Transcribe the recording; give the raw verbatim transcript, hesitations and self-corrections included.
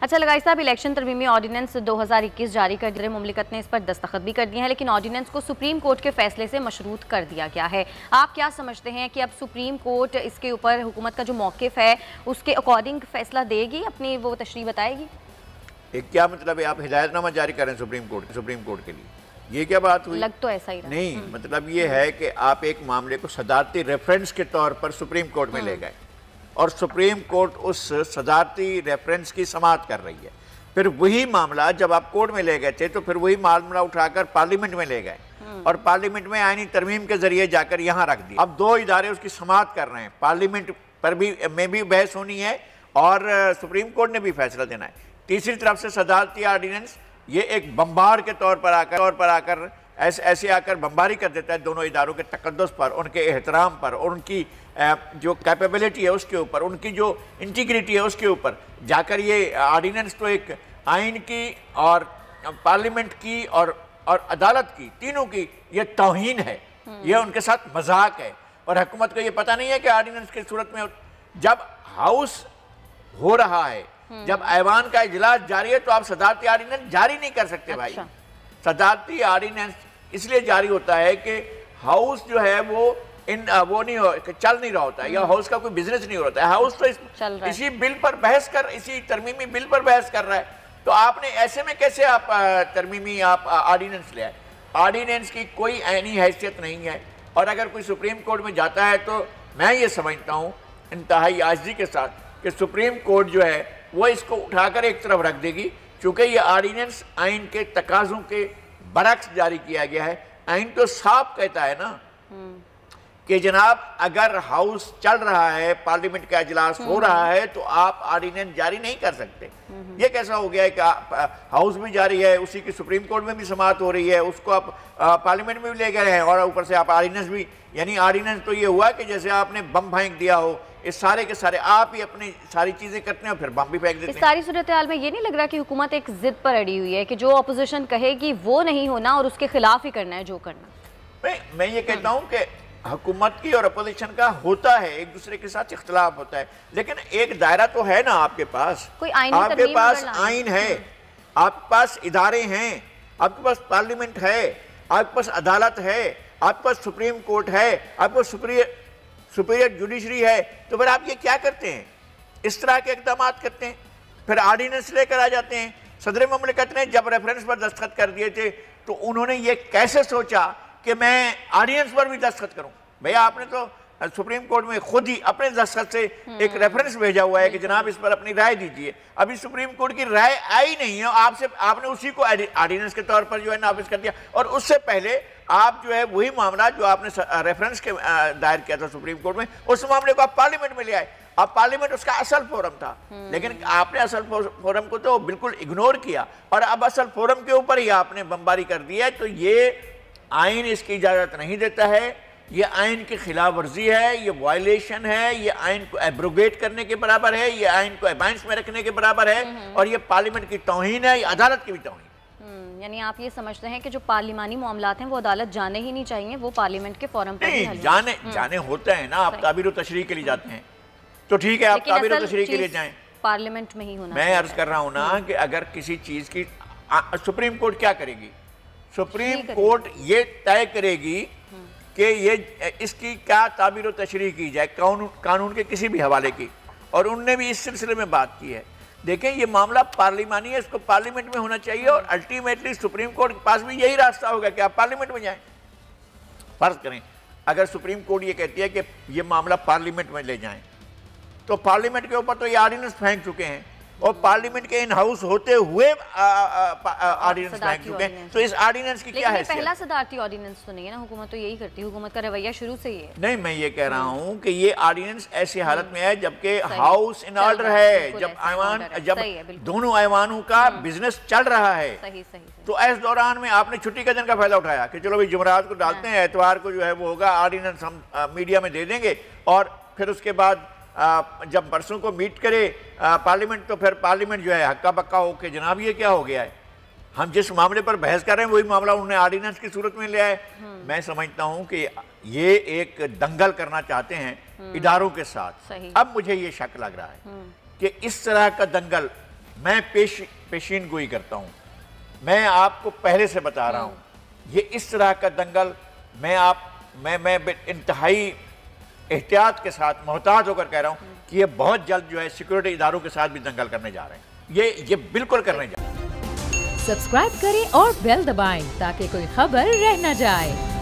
अच्छा लगाई साहब, इलेक्शन तरमीमी ऑर्डिनेंस दो हज़ार इक्कीस जारी कर दिए, मुमलिकत ने इस पर दस्तखत भी कर दिए हैं, लेकिन ऑर्डिनेंस को सुप्रीम कोर्ट के फैसले से मशरूत कर दिया गया है। आप क्या समझते हैं कि अब सुप्रीम कोर्ट इसके ऊपर हुकूमत का जो मौक़िफ़ है उसके अकॉर्डिंग फैसला देगी, अपनी वो तशरीह बताएगी? एक क्या मतलब है, आप हिदायतनामा जारी करें सुप्रीम कोर्ट सुप्रीम कोर्ट के लिए, ये क्या बात हुई? लग तो ऐसा ही रहा। नहीं, मतलब ये है कि आप एक मामले को सदारती रेफरेंस के तौर पर सुप्रीम कोर्ट में ले गए और सुप्रीम कोर्ट उस सदारती रेफरेंस की समाअत कर रही है। फिर वही मामला जब आप कोर्ट में ले गए थे तो फिर वही मामला उठाकर पार्लियामेंट में ले गए और पार्लियामेंट में आईनी तरमीम के जरिए जाकर यहाँ रख दिया। अब दो इदारे उसकी समाअत कर रहे हैं, पार्लियामेंट पर भी में भी बहस होनी है और सुप्रीम कोर्ट ने भी फैसला देना है। तीसरी तरफ से सदारती ऑर्डिनेंस ये एक बम्बार के तौर पर आकर तौर पर आकर ऐसे ऐसे आकर बम्बारी कर देता है दोनों इदारों के तकद्दुस पर, उनके एहतराम पर, उनकी जो कैपेबिलिटी है उसके ऊपर, उनकी जो इंटीग्रिटी है उसके ऊपर जाकर ये ऑर्डिनेंस तो एक आइन की और पार्लियामेंट की और और अदालत की, तीनों की ये तौहीन है, ये उनके साथ मजाक है। और हुकूमत को ये पता नहीं है कि ऑर्डिनेंस की सूरत में जब हाउस हो रहा है, जब ऐवान का इजलास जारी है तो आप सदारती ऑर्डिनेंस जारी नहीं कर सकते। भाई सदारती ऑर्डिनेंस इसलिए जारी होता है कि हाउस जो है वो इन वो नहीं हो, चल नहीं रहा होता है या हाउस का कोई बिजनेस नहीं हो रहा है। हाउस तो इस, इसी बिल पर बहस कर इसी तरमीमी बिल पर बहस कर रहा है, तो आपने ऐसे में कैसे आप तरमीमी आप ऑर्डिनेंस ले आए? ऑर्डिनेंस की कोई ऐनी हैसियत नहीं है और अगर कोई सुप्रीम कोर्ट में जाता है तो मैं ये समझता हूँ इंतहाई आजिज़ी के साथ कि सुप्रीम कोर्ट जो है वो इसको उठाकर एक तरफ रख देगी, चूँकि ये ऑर्डिनेंस आइन के तकाज़ों के बरक्स जारी किया गया है। आइन तो साफ कहता है ना कि जनाब अगर हाउस चल रहा है, पार्लियामेंट का इजलास हो रहा है तो आप ऑर्डिनेंस जारी नहीं कर सकते। ये कैसा हो गया है कि हाउस भी जारी है, उसी की सुप्रीम कोर्ट में भी समाअत हो रही है, उसको आप पार्लियामेंट में भी ले गए हैं और ऊपर से आप ऑर्डिनेंस भी, यानी ऑर्डिनेंस तो ये हुआ कि जैसे आपने बम फेंक दिया हो, इस सारे के सारे आप ही अपनी सारी चीजें करते हैं और फिर बम भी फेंक देते हैं। इस सारी सूरत हाल में ये नहीं लग रहा कि हुकूमत एक जिद पर अड़ी हुई है कि जो अपोजिशन कहेगी वो नहीं होना और उसके खिलाफ ही करना है जो करना? मैं मैं ये कहता हूँ कि हुकूमत की और अपोजिशन का होता है, एक दूसरे के साथ इख्तलाफ होता है, लेकिन एक दायरा तो है ना आपके पास, कोई आईनी आपके पास आइन है, आपके पास इदारे हैं, आपके पास पार्लियामेंट है, आपके पास अदालत है, आपके पास सुप्रीम कोर्ट है, आपके पास सुप्रीम सुपीरियर जुडिशरी है, तो फिर आप ये क्या करते हैं? इस तरह के इक़दाम करते हैं, फिर ऑर्डिनेंस लेकर आ जाते हैं। सदर मुमलिकत ने जब रेफरेंस पर दस्तखत कर दिए थे तो उन्होंने ये कैसे सोचा कि मैं ऑर्डिनेंस पर भी दस्तखत करूं? भैया आपने तो सुप्रीम कोर्ट में खुद ही अपने दस्तखत से एक रेफरेंस भेजा हुआ है कि जनाब इस पर अपनी राय दीजिए। अभी सुप्रीम कोर्ट की राय आई नहीं है, आपसे आपने उसी को ऑर्डिनेंस के तौर पर जो है नाफिज कर दिया। और उससे पहले आप जो है वही मामला जो आपने रेफरेंस के दायर किया था सुप्रीम कोर्ट में, उस मामले को आप पार्लियामेंट में ले आए। अब पार्लियामेंट उसका असल फोरम था, लेकिन आपने असल फोरम को तो बिल्कुल इग्नोर किया और अब असल फोरम के ऊपर ही आपने बमबारी कर दी है। तो ये आइन इसकी इजाजत नहीं देता है, ये आइन की खिलाफ वर्जी है, ये वायलेशन है, ये आइन को एब्रोगेट करने के बराबर है, ये आइन को एबाइंस में रखने के बराबर है और ये पार्लियामेंट की तौहीन है, ये अदालत की भी तौहीन। यानी आप ये समझते हैं कि जो पार्लिमानी मामलात हैं वो अदालत जाने ही नहीं चाहिए, वो पार्लियामेंट के फोरम पर ही जाने जाने होते हैं ना। आप ताबीर व तशरीह के लिए जाते हैं तो ठीक है, आप ताबीर व तशरीह के लिए जाएं, पार्लियामेंट में ही होना। मैं अर्ज कर रहा हूँ ना कि अगर किसी चीज की सुप्रीम कोर्ट क्या करेगी? सुप्रीम कोर्ट ये तय करेगी कि ये इसकी क्या ताबीर व तशरीह की जाए कानून कानून के किसी भी हवाले की, और उनने भी इस सिलसिले में बात की है। देखें ये मामला पार्लिमानी है, इसको पार्लियामेंट में होना चाहिए और अल्टीमेटली सुप्रीम कोर्ट के पास भी यही रास्ता होगा कि आप पार्लियामेंट में जाएं। फर्ज करें अगर सुप्रीम कोर्ट ये कहती है कि ये मामला पार्लियामेंट में ले जाएं, तो पार्लियामेंट के ऊपर तो ये ऑर्डिनेंस फेंक चुके हैं और पार्लियामेंट के इन हाउस होते हुए ऑर्डिनेंस फेंक चुके हैं, तो इस ऑर्डिनेंस की क्या है? पहला सदारती ऑर्डिनेंस तो नहीं है ना, हुकूमत तो यही करती है, हुकूमत का रवैया शुरू से ही है। नहीं, मैं ये कह रहा हूँ कि ये ऑर्डिनेंस ऐसी हालत में है जबकि हाउस इन ऑर्डर है, जब ऐवान जब दोनों ऐवानों का बिजनेस चल रहा है, सही सही तो इस दौरान में आपने छुट्टी के दिन का फायदा उठाया कि चलो भाई जुमरात को डालते हैं, एतवार को जो है वो होगा, ऑर्डिनेंस हम मीडिया में दे देंगे और फिर उसके बाद आ, जब परसों को मीट करे पार्लियामेंट तो फिर पार्लियामेंट जो है हक्का बक्का हो के जनाब ये क्या हो गया है, हम जिस मामले पर बहस कर रहे हैं वही मामला उन्होंने ऑर्डिनेंस की सूरत में ले आए। मैं समझता हूं कि ये एक दंगल करना चाहते हैं इदारों के साथ। अब मुझे ये शक लग रहा है कि इस तरह का दंगल मैं पेश पेशीन गोई करता हूँ। मैं आपको पहले से बता रहा हूँ, ये इस तरह का दंगल मैं आप मैं मैं इंतहाई एहतियात के साथ मोहतात होकर कह रहा हूँ कि ये बहुत जल्द जो है सिक्योरिटी इदारों के साथ भी दंगल करने जा रहे हैं। ये ये बिल्कुल करने जा रहे हैं। सब्सक्राइब करें और बेल दबाएं ताकि कोई खबर रह न जाए।